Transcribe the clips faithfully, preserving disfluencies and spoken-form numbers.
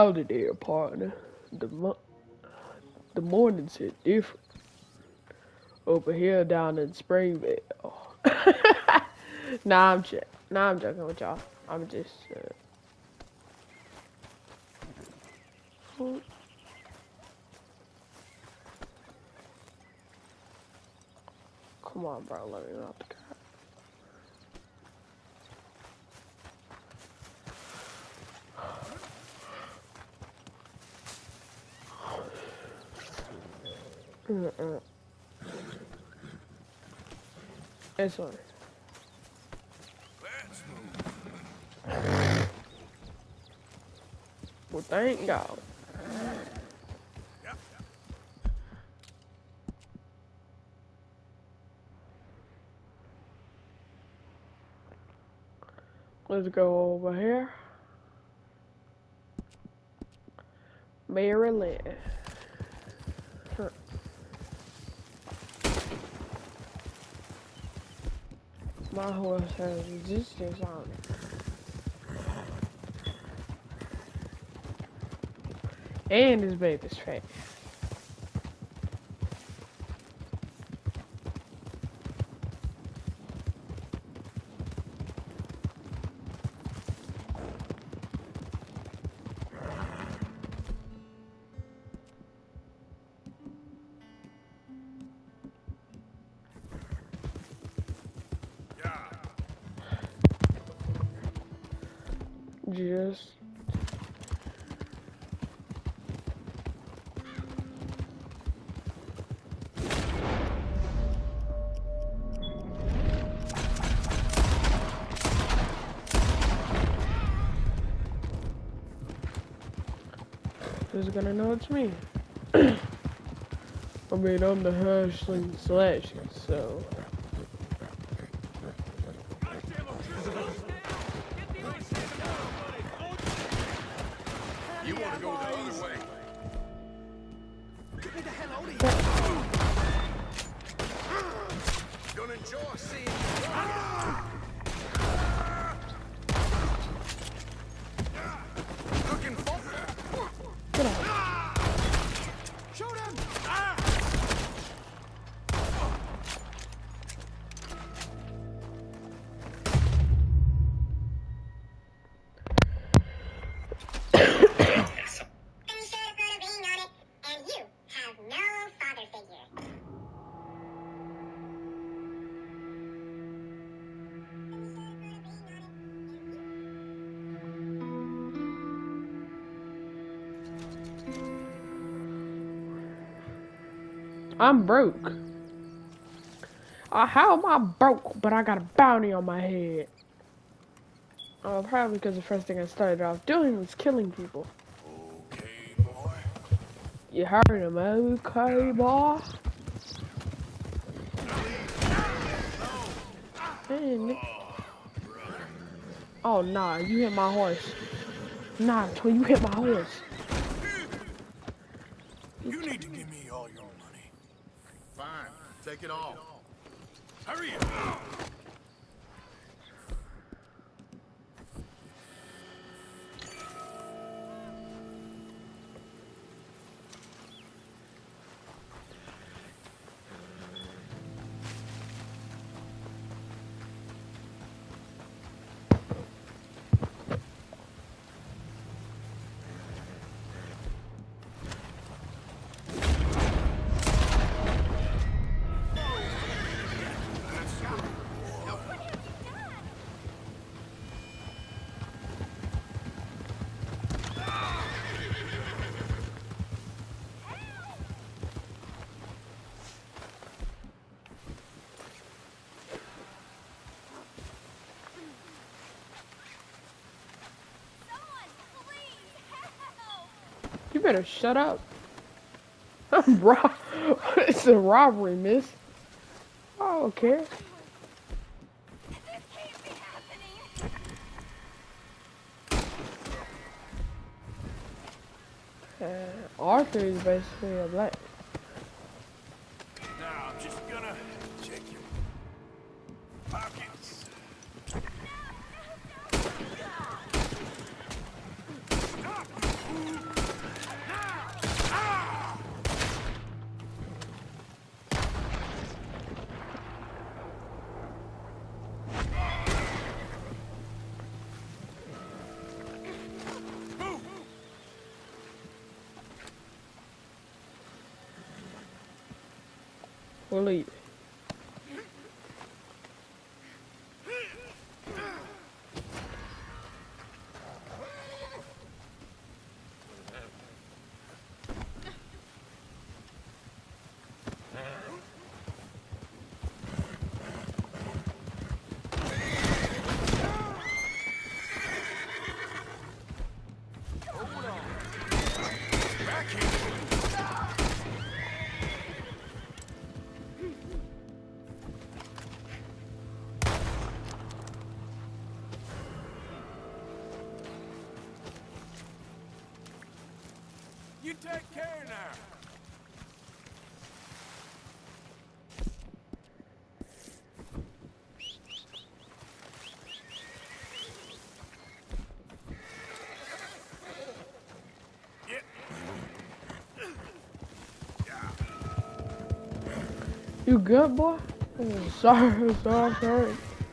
holiday, partner. The mo the mornings hit different over here down in Springville. nah, I'm j nah, I'm joking with y'all. I'm just. Uh... Come on, bro. Let me out the car. Mm-mm. This one. Well, thank God. Let's go over here. Maryland. Huh. My horse has resistance on it. And his baby's fat. Just who's gonna know it's me? I mean, I'm the hustling slasher, so. You want to go the other way? Get me the hell out of here! Gonna enjoy seeing you. Looking for? Get out. Shoot him! I'm broke. Uh, how am I broke, but I got a bounty on my head? Oh, probably because the first thing I started off doing was killing people. Okay, boy. You heard him, okay, boy? Man. Oh, nah, you hit my horse. Nah, Toy, you hit my horse. You need to give me all your money. Fine, take it all. Hurry up! You better shut up. I'm rob. It's a robbery, miss. I don't care. This can't be happening. Uh, Arthur is basically a black. Now I'm just gonna check your pockets. Stop! We'll leave. You take care now. You good, boy? Oh, sorry, sorry, sorry.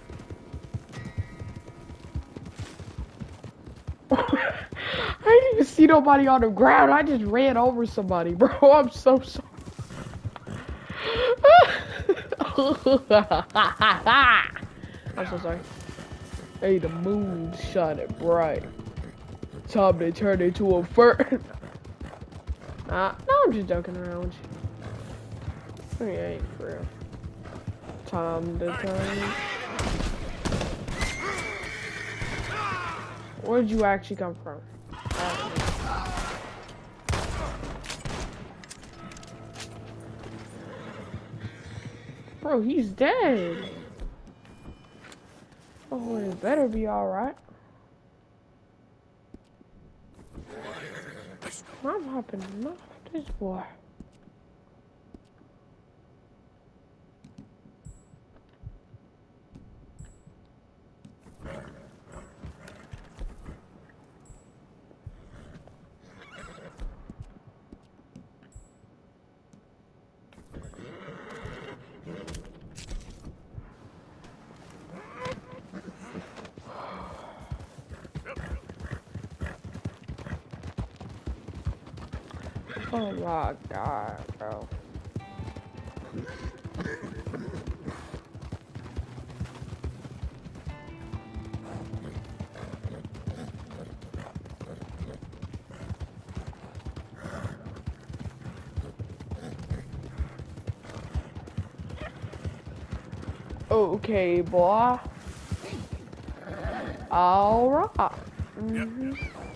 I didn't even see nobody on the ground. I just ran over somebody, bro. I'm so sorry. I'm so sorry. Hey, the moon's shining bright. Time to turn into a fur. Nah, no, I'm just joking around with you. Oh, yeah, ain't for real. Time to turn. Where'd you actually come from? Bro, he's dead. Oh, it better be alright. I'm hopping off this boy. Oh my god, bro. Okay, boy. All right. Mm-hmm.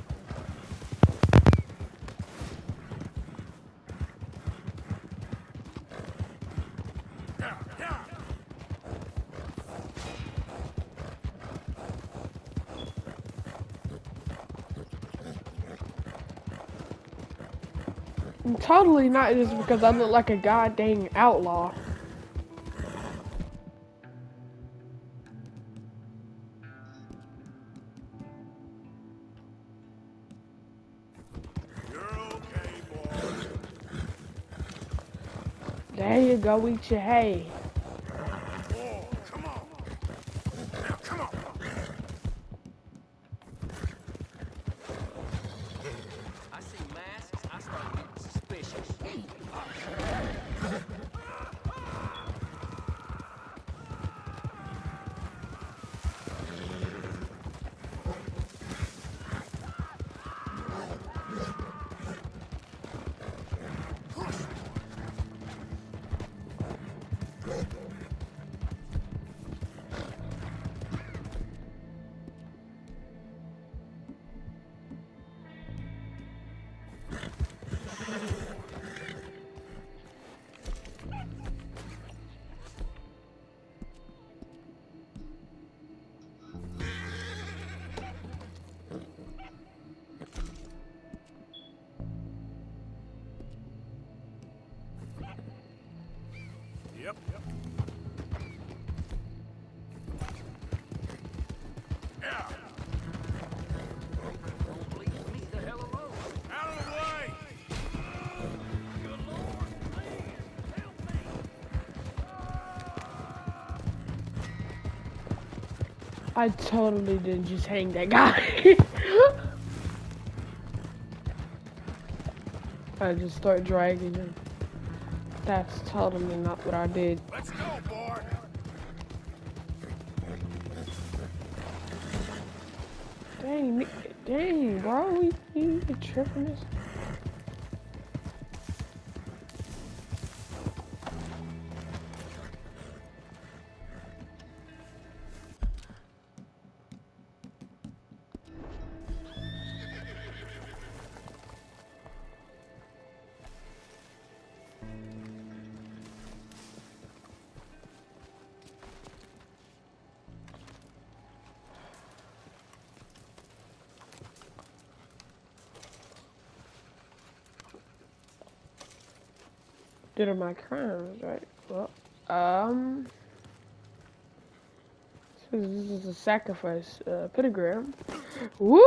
I'm totally not just because I look like a goddamn outlaw. There you go, eat your hay. Oh, come on. Now, come on. I see masks, I start getting suspicious. Yep, yep. Yeah. Please leave the hell alone. Out of the way. Good Lord, please help me. I totally didn't just hang that guy. I just start dragging him. That's totally not what I did. Let's go, boy. Dang, ni- dang, bro, you, you tripping this? Did of my crimes, right? Well, um, this is, this is a sacrifice, uh, pentagram. Woo!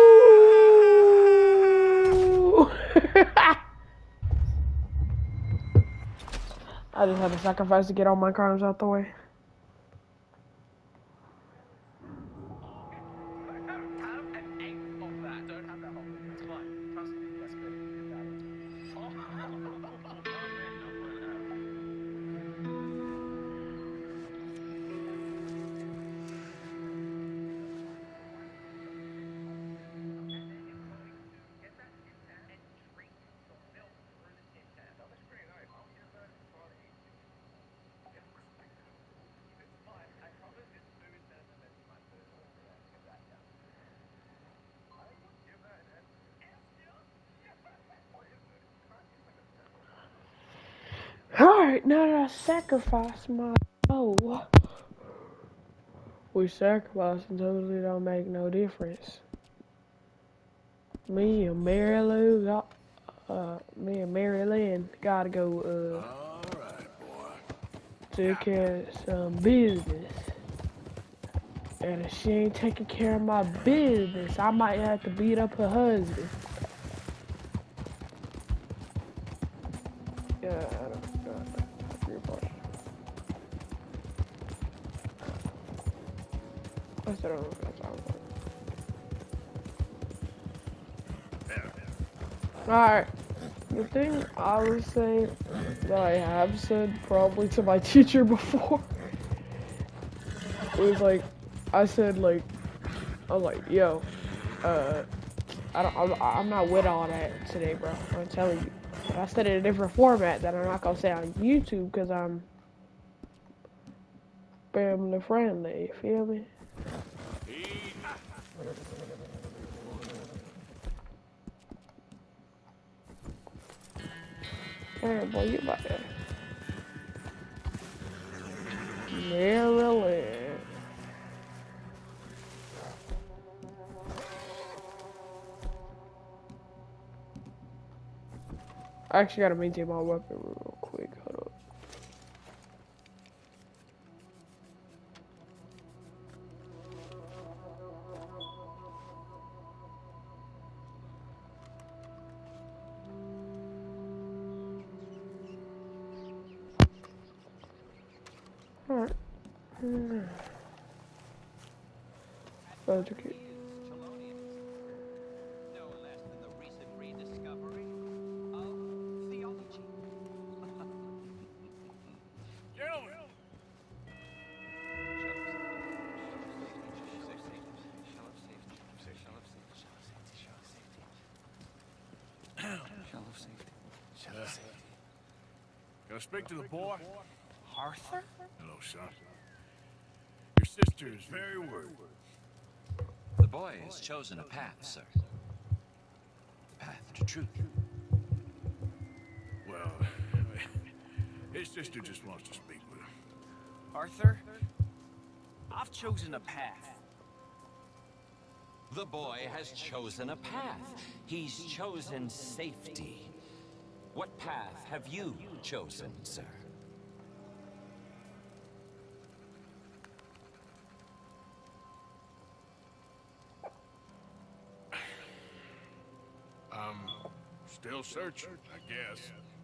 I just had to sacrifice to get all my crimes out the way. Alright, now that I sacrificed my soul, we sacrificing totally don't make no difference. Me and Mary Lou got, uh, me and Mary Lynn gotta go, uh, All right, boy. take care of some business. And if she ain't taking care of my business, I might have to beat up her husband. Yeah, I don't know. What's that on? Alright. The thing I would say that I have said probably to my teacher before was like, I said like, I was like, yo, uh, I don't, I'm, I'm not with all that today, bro. I'm telling you. But I said it in a different format that I'm not gonna say on YouTube because I'm family friendly. You feel me? Hey, boy, you about to Maryland. I actually gotta maintain my weapon real quick. Hold up. Alright. Hmm. Educate. No less than the recent rediscovery of theology. Gentlemen. Can I speak to the boy? Arthur? Hello, son. Your sister is very worried. The boy has chosen a path, sir. The path to truth. Well, his sister just wants to speak with him. Arthur? I've chosen a path. The boy has chosen a path. He's chosen safety. What path have you chosen, sir? I'm still searching, I guess.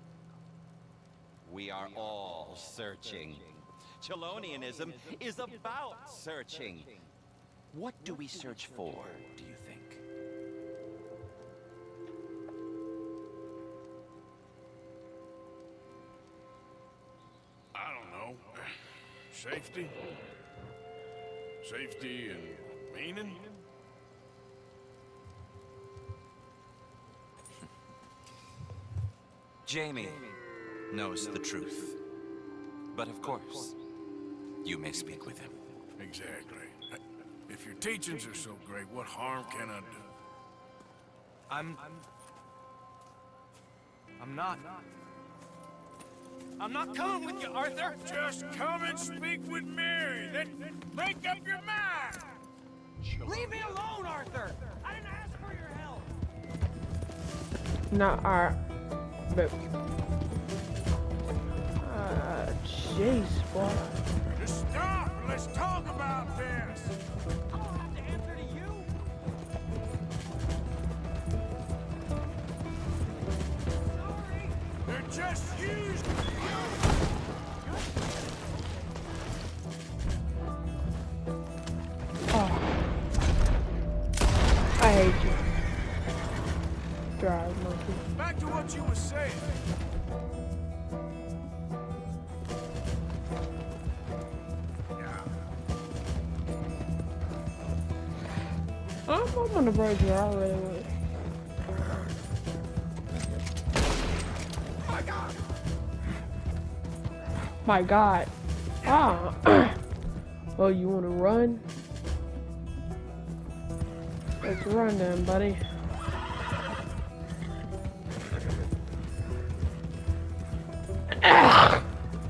We are all searching. Chelonianism is about searching. What do we search for, do you think? know, safety. Safety and meaning. Jamie knows the truth. But of course, you may speak with him. Exactly. If your teachings are so great, what harm can I do? I'm... I'm not... I'm not coming with you, Arthur! Just come and speak with Mary, then make up your mind! Leave me alone, Arthur! I didn't ask for your help! Not our... But... Uh, jeez, boy. Just stop and let's talk about this! I don't have to answer to you! Sorry! They're just used... Oh. I hate you. Drive monkey. Back to what you were saying. I'm, I'm on the bridge here, I really would. My God! My God. Ah. Well, you want to run? Let's run then, buddy. Ah.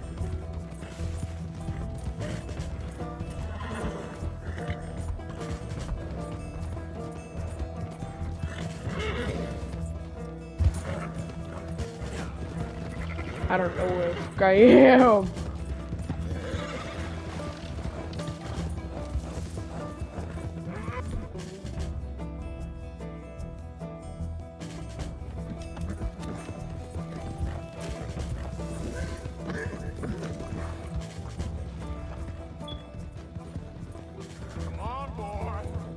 I don't know where the fuck I am. Come on, boy.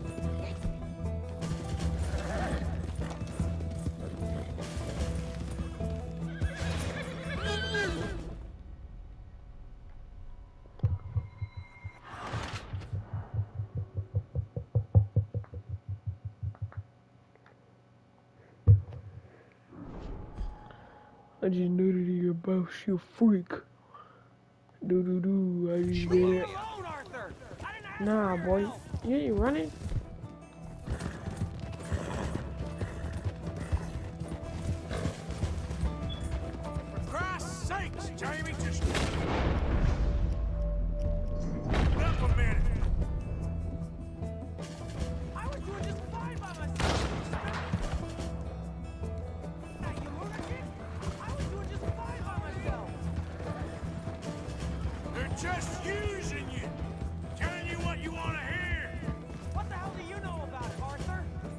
I just knew that you're both you freak. Do do do. I just did it. Alone, Arthur! I didn't ask Nah, for your boy. help. You ain't running. For Christ's sakes, Jamie, just... Up a minute. I was doing just fine by myself! Now, you lunatic! I was doing just fine by myself! They're just using you. Telling you what you want to hear. What the hell do you know about it, Arthur?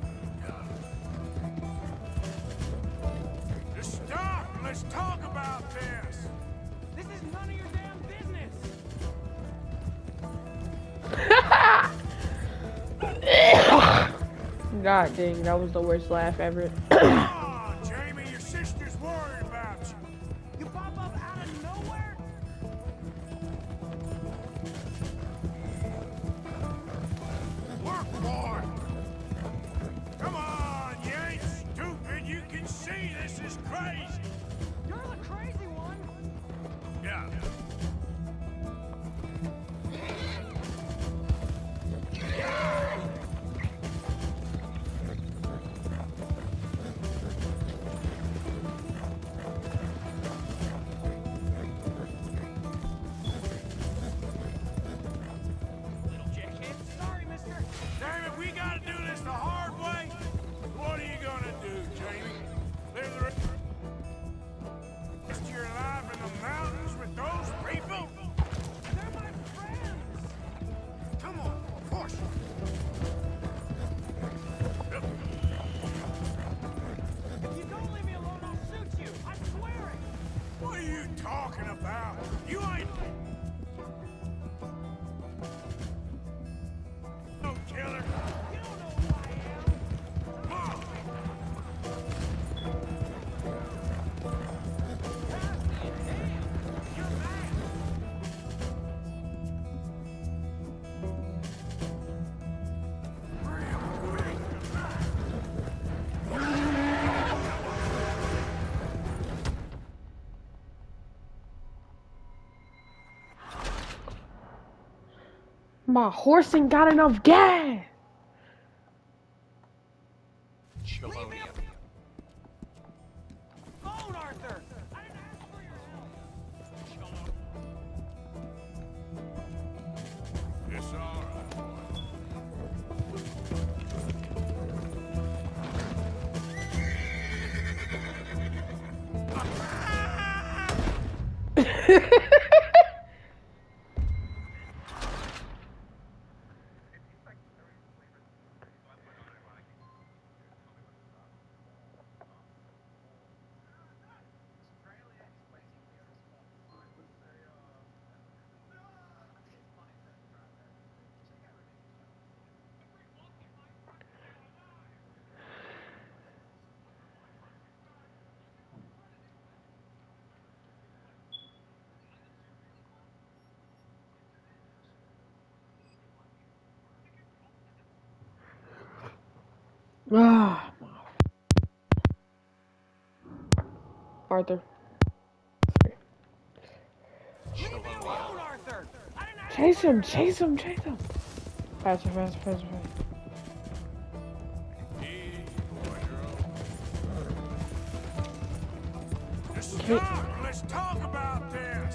Just stop and let's talk about this. This is none of your damn business! God dang, that was the worst laugh ever. Come on, Jamie, your sister's worried about you. You pop up out of nowhere? Work, boy. Come on, you ain't stupid. You can see this is crazy. You're the crazy one! Yeah. Little jackhead. Sorry, mister. Damn it, we gotta do this the hard way. What are you gonna do, Jamie? Live the rest of your life in the mountains with those people? They're my friends! Come on, push. If you don't leave me alone, I'll shoot you! I swear it! What are you talking about? You ain't no killer. You don't know who I am! Come on. You're mad! My horse ain't got enough gas. Chelonia. Phone, Arthur! I didn't ask for your help! It's all right, boy. Ah, Arthur. Leave me alone, Arthur! I didn't ask Chase for him, your chase him, chase him. Faster, faster, faster, faster. Easy, boy, you're Just Okay. stop. Let's talk about this.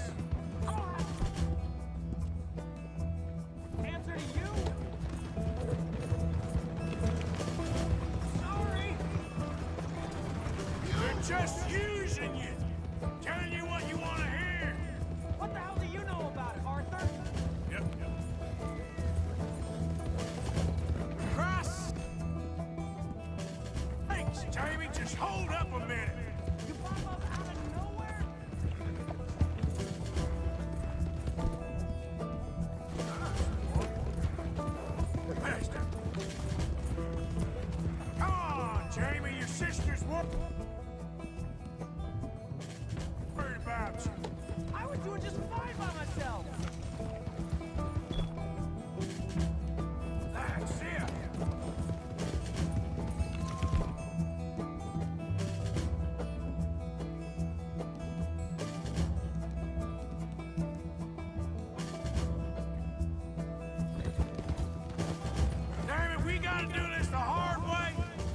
answer to you? Sorry! They're just using you. Telling you what you want to hear. What the hell do you know about it, Arthur? Yep, yep. Cross. Thanks, Jamie. Just hold up a minute. You pop up out of nowhere? Master. Come on, Jamie. Your sister's wor- worried about you. I was doing just fine by myself! That's it. Damn it, we gotta do this the hard way.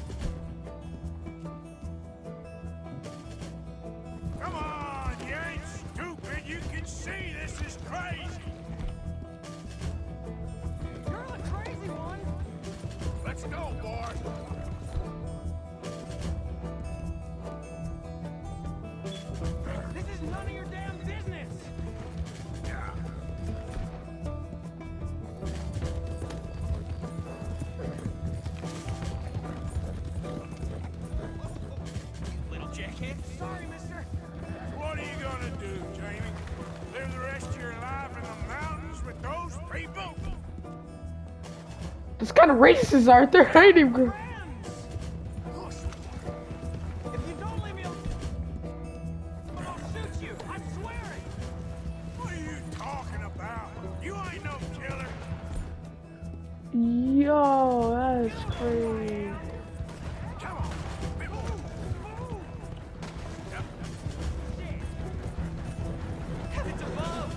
Come on, you ain't stupid. You can see this is crazy. You're the crazy one! Let's go, boys. This is none of your damn business! Yeah. Little jackhead. Sorry, mister. What are you gonna do, Jamie? Live the rest of your life in the mountains with those people? This kind of racist, Arthur. I ain't even. gonna- Friends! If you don't leave me alone, I'll shoot you! I'm swearing! What are you talking about? You ain't no killer. Yo, that's crazy. Come on. Move. Yep. It's above!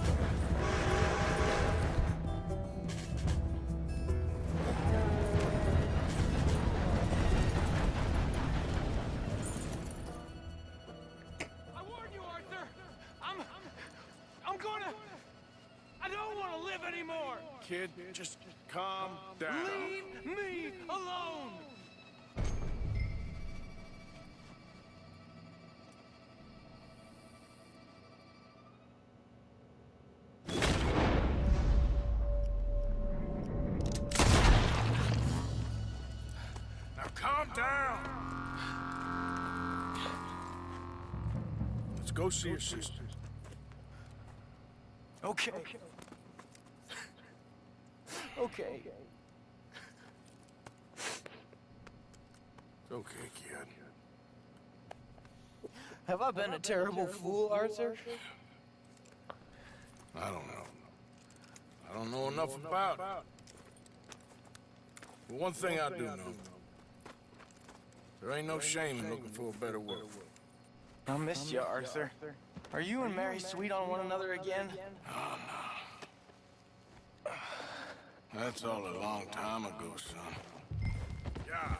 I warned you, Arthur! I'm... I'm gonna... I don't want to live anymore! Kid, just calm down. Leave me alone! Now calm down. Let's go see your sister. Okay. Okay. It's okay, kid. Have I been a terrible fool, Arthur? I don't know. I don't know enough about it. But one thing I do know. There ain't no shame in looking for a better world. I missed you, Arthur. Are you and Mary sweet on one another again? That's all a long time ago, son. Yeah.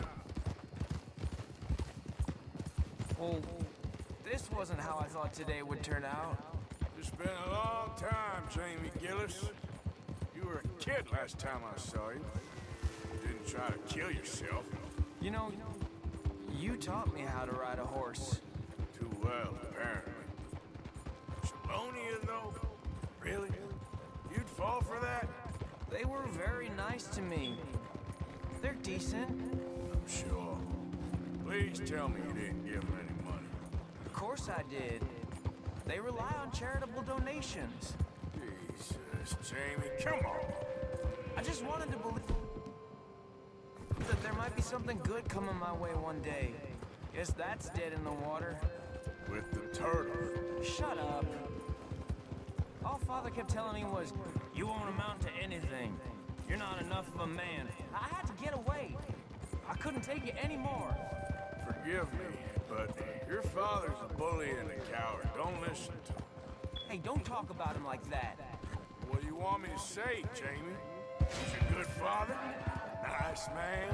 Well, this wasn't how I thought today would turn out. It's been a long time, Jamie Gillis. You were a kid last time I saw you. You didn't try to kill yourself. You know, you taught me how to ride a horse. Too well, apparently. Chelonia, though? Really? You'd fall for that? They were very nice to me. They're decent. I'm sure. Please tell me you didn't give them any money. Of course I did. They rely on charitable donations. Jesus, Jamie, come on. I just wanted to believe that there might be something good coming my way one day. Guess that's dead in the water. With the turtle. Shut up. All Father kept telling me was, you won't amount to anything. You're not enough of a man. I had to get away. I couldn't take it anymore. Forgive me, but your father's a bully and a coward. Don't listen to him. Hey, don't talk about him like that. What do you want me to say, Jamie? He's a good father? Nice man?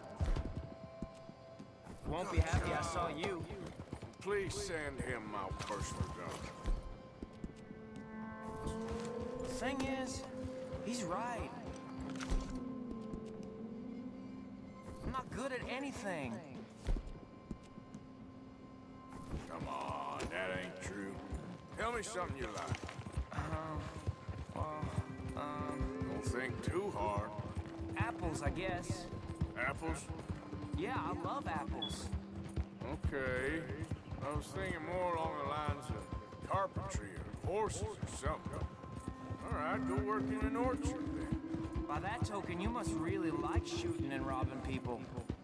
Won't be happy I saw you. Please send him my first regard. Thing is, he's right. I'm not good at anything. Come on, that ain't true. Tell me something you like. Um, well, um, Don't think too hard. apples, I guess. Apples? Yeah, I love apples. Okay. I was thinking more along the lines of carpentry or horses or something. All right, go work in an orchard then. By that token, you must really like shooting and robbing people.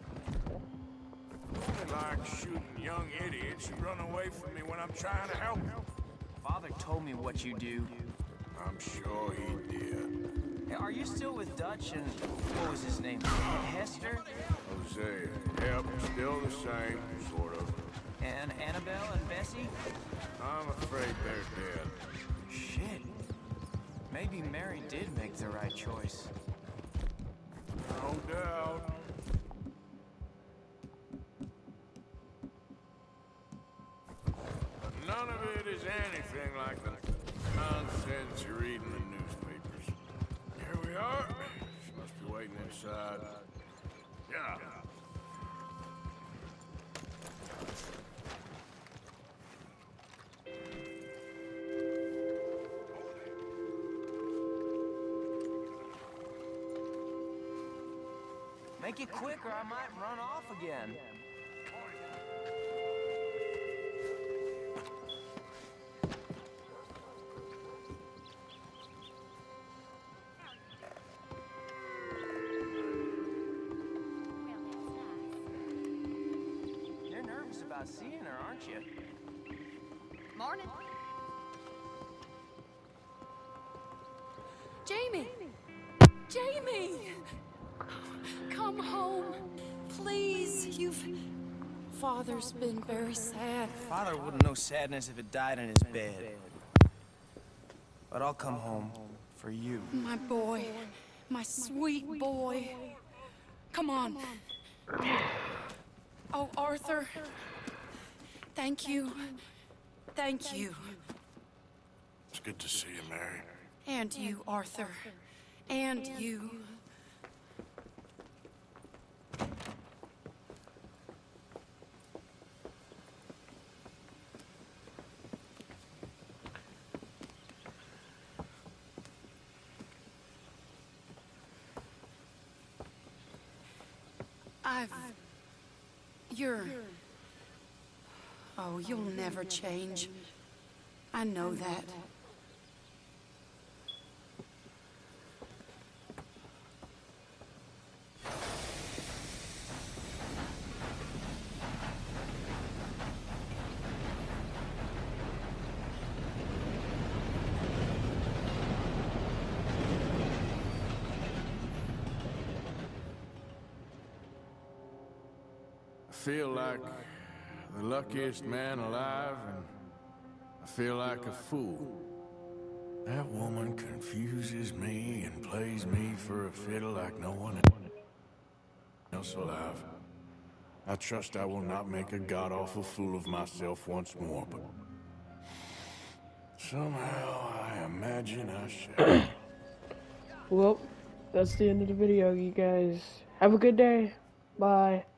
I like shooting young idiots who run away from me when I'm trying to help them. Father told me what you do. I'm sure he did. Hey, are you still with Dutch and what was his name? Hester? Hosea, yep, still the same, sort of. And Annabelle and Bessie? I'm afraid they're dead. Shit. Maybe Mary did make the right choice. No doubt. But none of it is anything like the nonsense you read in the newspapers. Here we are. She must be waiting inside. Yeah. Make it quick or I might run off again. You're nervous about seeing her, aren't you? Morning. Jamie! Jamie! Come home, please. You've... Father's been very sad. Father wouldn't know sadness if it died in his bed. But I'll come home for you. My boy, my sweet boy. Come on. Oh, Arthur. Thank you. Thank you. It's good to see you, Mary. And you, Arthur. And you. I've... You're... Oh, you'll never change. I know that. I feel like the luckiest man alive, and I feel like a fool. That woman confuses me and plays me for a fiddle like no one else alive. I trust I will not make a god-awful fool of myself once more, but somehow I imagine I shall. Well, that's the end of the video, you guys. Have a good day. Bye.